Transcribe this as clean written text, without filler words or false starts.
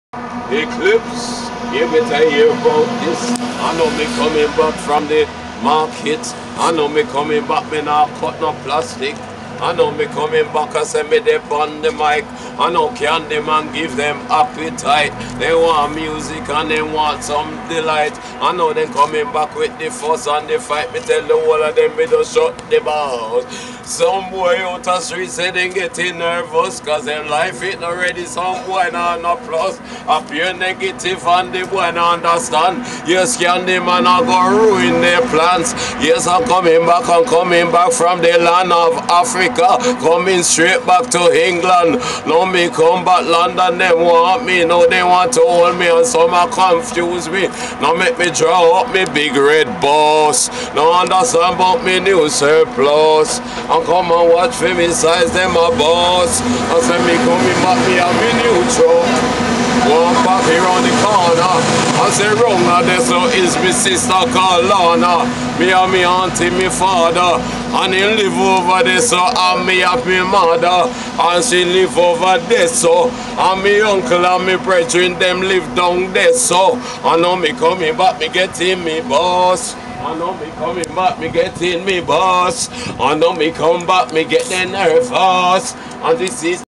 Eclipse, give it a hear about this. I know me coming back from the market. I know me coming back, me not cut no plastic. I know me coming back, I say me they on the mic. I know Candyman give them appetite. They want music and they want some delight. I know them coming back with the fuss and the fight. Me tell the whole of them me just shut the mouth. Some boy out the street say they getting nervous cause them life ain't already. Some boy not no plus. Appear negative and the boy not understand. Yes, Candyman I go ruin their plans. Yes, I'm coming back from the land of Africa. Coming straight back to England. Now me come back London, them want me. Now they want to hold me and some are confuse me. Now make me draw up me big red boss. Now understand about me new surplus. And come and watch for me size them a boss. I say me coming back me have me new truck. Walk back here on the corner. I say wrong now there so is me sister called Lana. Me and me auntie, me father. And he live over there so and me have me mother. And she live over there so. And me uncle and me brethren them live down there so. I know me coming back, me getting me boss. I know me coming back, me getting me boss. I know me come back, me get the nervous. And this is